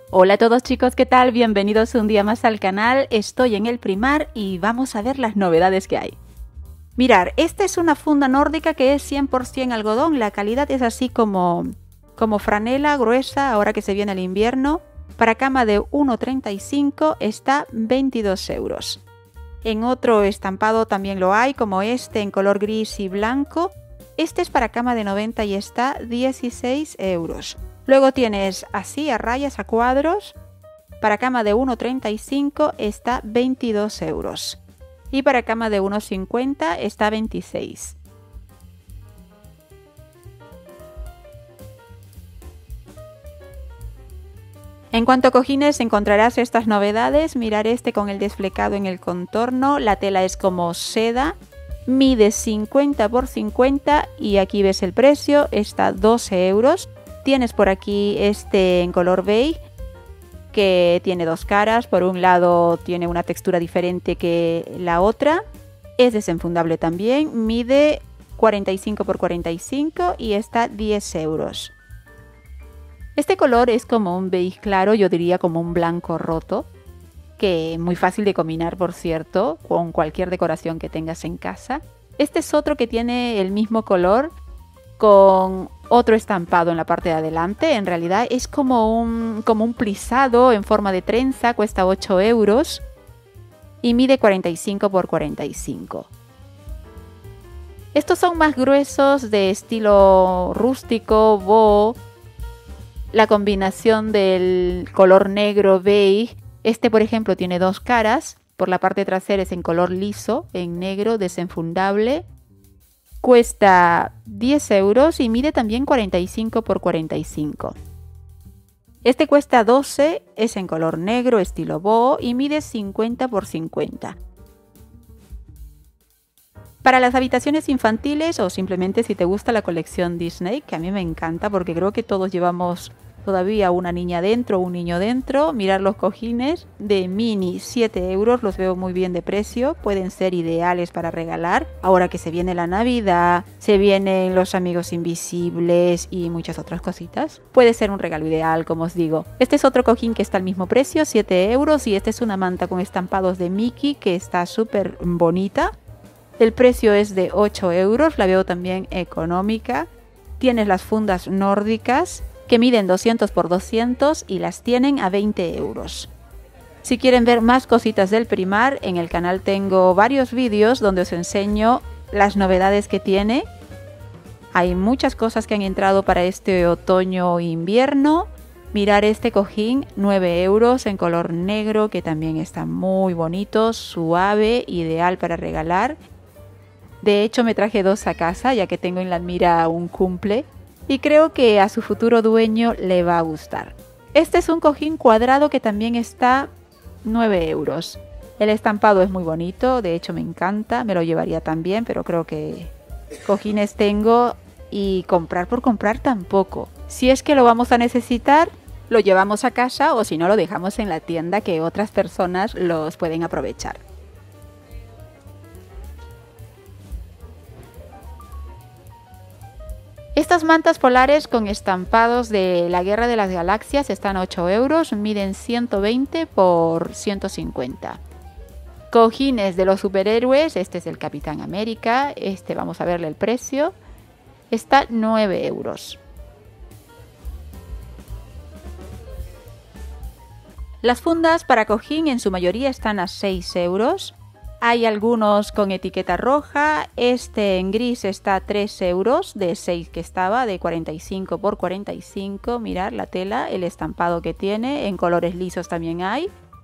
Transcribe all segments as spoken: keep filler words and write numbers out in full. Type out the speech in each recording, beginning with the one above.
Hola a todos chicos, ¿qué tal? Bienvenidos un día más al canal. Estoy en el Primark y vamos a ver las novedades que hay. Mirar, esta es una funda nórdica que es cien por cien algodón. La calidad es así como, como franela gruesa ahora que se viene el invierno. Para cama de uno treinta y cinco está veintidós euros. En otro estampado también lo hay, como este en color gris y blanco. Este es para cama de noventa y está dieciséis euros. Luego tienes así a rayas, a cuadros. Para cama de uno treinta y cinco está veintidós euros. Y para cama de uno cincuenta está veintiséis. En cuanto a cojines encontrarás estas novedades. Mirar este con el desplegado en el contorno. La tela es como seda. Mide cincuenta por cincuenta y aquí ves el precio. Está doce euros. Tienes por aquí este en color beige que tiene dos caras. Por un lado tiene una textura diferente que la otra. Es desenfundable también. Mide cuarenta y cinco por cuarenta y cinco y está diez euros. Este color es como un beige claro, yo diría como un blanco roto. Que muy fácil de combinar, por cierto, con cualquier decoración que tengas en casa. Este es otro que tiene el mismo color con otro estampado en la parte de adelante. En realidad es como un, como un plisado en forma de trenza, cuesta ocho euros y mide cuarenta y cinco por cuarenta y cinco. Estos son más gruesos, de estilo rústico, boho. La combinación del color negro beige. Este, por ejemplo, tiene dos caras. Por la parte trasera es en color liso, en negro, desenfundable. Cuesta diez euros y mide también cuarenta y cinco por cuarenta y cinco. Este cuesta doce, es en color negro, estilo boho y mide cincuenta por cincuenta. Para las habitaciones infantiles o simplemente si te gusta la colección Disney, que a mí me encanta porque creo que todos llevamos todavía una niña dentro o un niño dentro. Mirar los cojines de mini, siete euros, los veo muy bien de precio, pueden ser ideales para regalar. Ahora que se viene la Navidad, se vienen los amigos invisibles y muchas otras cositas. Puede ser un regalo ideal, como os digo. Este es otro cojín que está al mismo precio, siete euros, y esta es una manta con estampados de Mickey que está súper bonita. El precio es de ocho euros, la veo también económica. Tienes las fundas nórdicas que miden doscientos por doscientos y las tienen a veinte euros. Si quieren ver más cositas del Primark, en el canal tengo varios vídeos donde os enseño las novedades que tiene. Hay muchas cosas que han entrado para este otoño e invierno. Mirar este cojín, nueve euros en color negro, que también está muy bonito, suave, ideal para regalar. De hecho me traje dos a casa ya que tengo en la mira un cumple. Y creo que a su futuro dueño le va a gustar. Este es un cojín cuadrado que también está nueve euros. El estampado es muy bonito, de hecho me encanta, me lo llevaría también, pero creo que cojines tengo y comprar por comprar tampoco. Si es que lo vamos a necesitar, lo llevamos a casa o si no lo dejamos en la tienda que otras personas los pueden aprovechar. Estas mantas polares con estampados de la Guerra de las Galaxias están a ocho euros, miden ciento veinte por ciento cincuenta. Cojines de los superhéroes, este es el Capitán América, este vamos a verle el precio, está nueve euros. Las fundas para cojín en su mayoría están a seis euros. Hay algunos con etiqueta roja, este en gris está a tres euros, de seis que estaba, de cuarenta y cinco por cuarenta y cinco, mirad la tela, el estampado que tiene, en colores lisos también hay.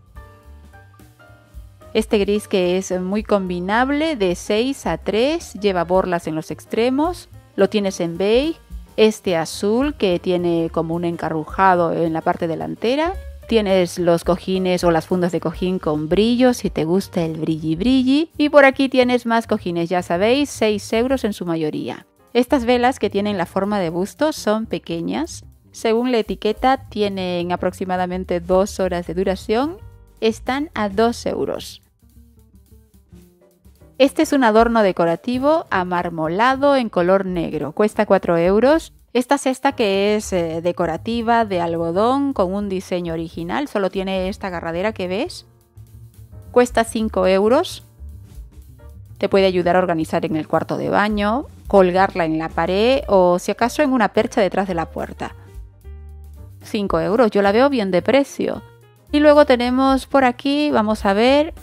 Este gris que es muy combinable, de seis a tres, lleva borlas en los extremos, lo tienes en beige, este azul que tiene como un encarrujado en la parte delantera. Tienes los cojines o las fundas de cojín con brillo, si te gusta el brilli brilli. Y por aquí tienes más cojines, ya sabéis, seis euros en su mayoría. Estas velas que tienen la forma de busto son pequeñas. Según la etiqueta tienen aproximadamente dos horas de duración. Están a dos euros. Este es un adorno decorativo amarmolado en color negro. Cuesta cuatro euros. Esta cesta que es eh, decorativa de algodón con un diseño original, solo tiene esta agarradera que ves. Cuesta cinco euros. Te puede ayudar a organizar en el cuarto de baño, colgarla en la pared o si acaso en una percha detrás de la puerta. cinco euros, yo la veo bien de precio. Y luego tenemos por aquí, vamos a ver,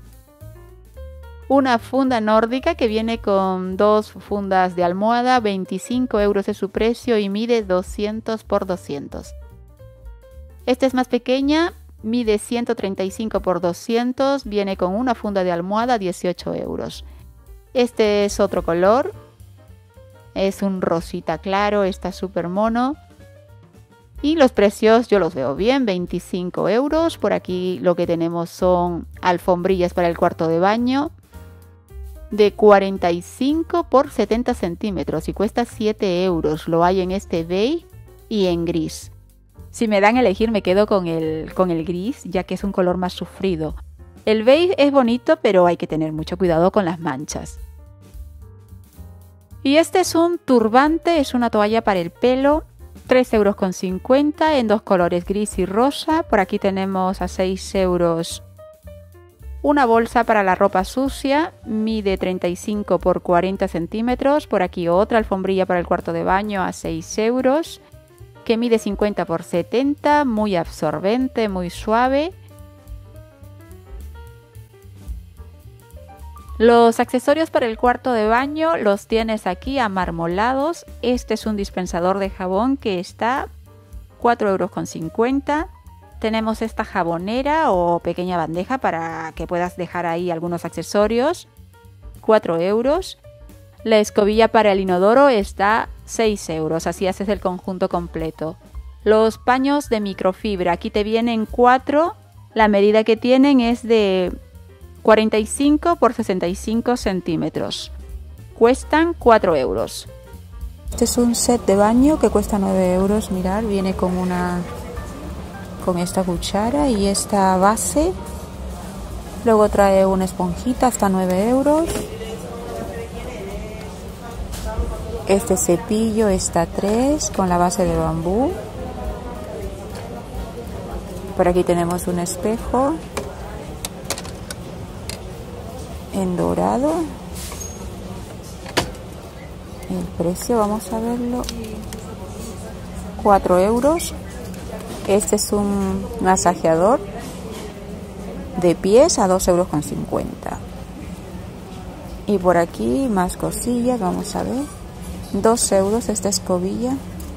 una funda nórdica que viene con dos fundas de almohada, veinticinco euros es su precio y mide doscientos por doscientos. Esta es más pequeña, mide ciento treinta y cinco por doscientos, viene con una funda de almohada, dieciocho euros. Este es otro color, es un rosita claro, está súper mono. Y los precios yo los veo bien, veinticinco euros. Por aquí lo que tenemos son alfombrillas para el cuarto de baño de cuarenta y cinco por setenta centímetros y cuesta siete euros. Lo hay en este beige y en gris. Si me dan a elegir me quedo con el, con el gris, ya que es un color más sufrido. El beige es bonito, pero hay que tener mucho cuidado con las manchas. Y este es un turbante, es una toalla para el pelo. tres euros con cincuenta en dos colores, gris y rosa. Por aquí tenemos a seis euros una bolsa para la ropa sucia, mide treinta y cinco por cuarenta centímetros. Por aquí otra alfombrilla para el cuarto de baño a seis euros, que mide cincuenta por setenta, muy absorbente, muy suave. Los accesorios para el cuarto de baño los tienes aquí amarmolados. Este es un dispensador de jabón que está cuatro euros con cincuenta. Tenemos esta jabonera o pequeña bandeja para que puedas dejar ahí algunos accesorios, cuatro euros. La escobilla para el inodoro está seis euros, así haces el conjunto completo. Los paños de microfibra, aquí te vienen cuatro, la medida que tienen es de cuarenta y cinco por sesenta y cinco centímetros. Cuestan cuatro euros. Este es un set de baño que cuesta nueve euros. Mirad, viene con una con esta cuchara y esta base. Luego trae una esponjita hasta nueve euros. Este cepillo está tres con la base de bambú. Por aquí tenemos un espejo en dorado. El precio, vamos a verlo, cuatro euros. Este es un masajeador de pies a dos euros con cincuenta. Y por aquí más cosillas, vamos a ver, dos euros esta escobilla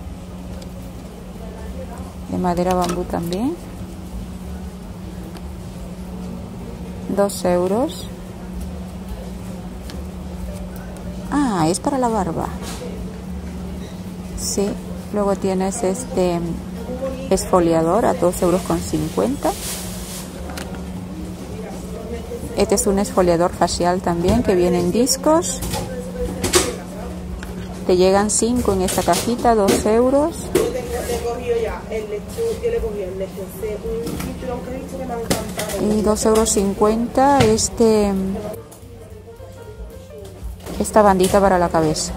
de madera bambú también, dos euros. Ah, es para la barba. Sí, luego tienes este esfoliador a dos euros con cincuenta. Este es un esfoliador facial también que viene en discos. Te llegan cinco en esta cajita, dos euros. Y dos euros cincuenta este esta bandita para la cabeza.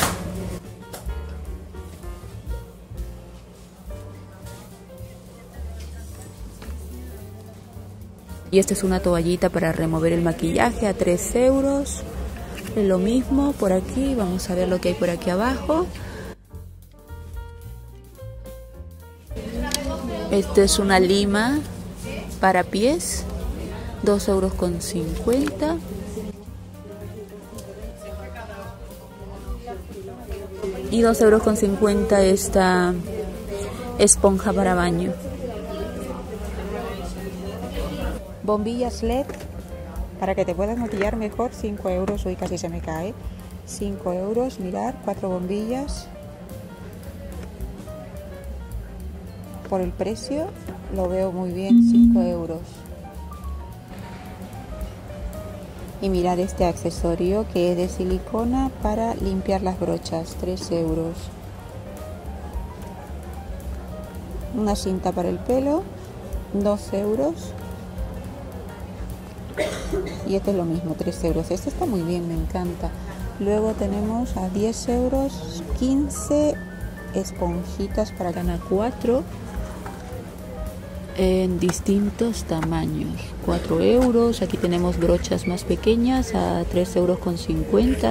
Y esta es una toallita para remover el maquillaje a tres euros. Lo mismo por aquí. Vamos a ver lo que hay por aquí abajo. Esta es una lima para pies, dos euros con cincuenta. Y dos euros con cincuenta esta esponja para baño. Bombillas L E D para que te puedas maquillar mejor, cinco euros. Uy, casi se me cae. cinco euros, mirad, cuatro bombillas. Por el precio lo veo muy bien, cinco euros. Y mirad este accesorio que es de silicona para limpiar las brochas, tres euros. Una cinta para el pelo, dos euros. Y este es lo mismo, tres euros. Este está muy bien, me encanta. Luego tenemos a diez euros, quince esponjitas para Gana cuatro en distintos tamaños. cuatro euros. Aquí tenemos brochas más pequeñas a tres euros con cincuenta.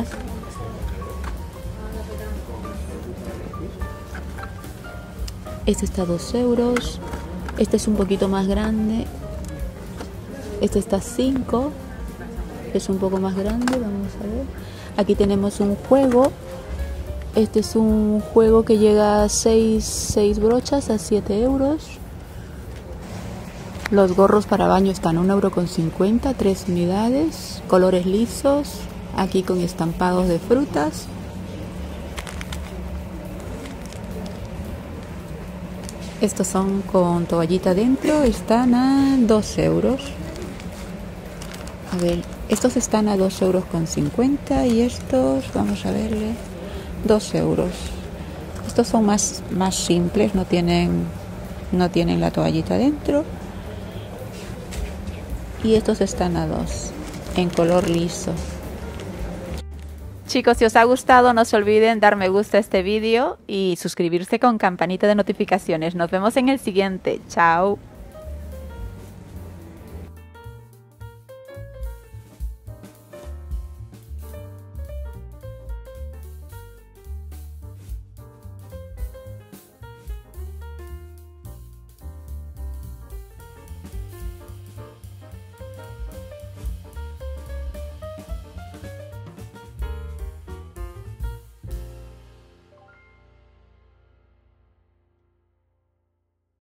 Este está a dos euros. Este es un poquito más grande. Este está a cinco. Es un poco más grande. Vamos a ver. Aquí tenemos un juego. Este es un juego que llega a seis brochas a siete euros. Los gorros para baño están a un euro con cincuenta, tres unidades. Colores lisos. Aquí con estampados de frutas. Estos son con toallita dentro. Están a dos euros. A ver, estos están a dos euros con cincuenta y estos, vamos a verle, dos euros. Estos son más, más simples, no tienen, no tienen la toallita dentro. Y estos están a dos, en color liso. Chicos, si os ha gustado, no se olviden dar me gusta a este vídeo y suscribirse con campanita de notificaciones. Nos vemos en el siguiente. Chao.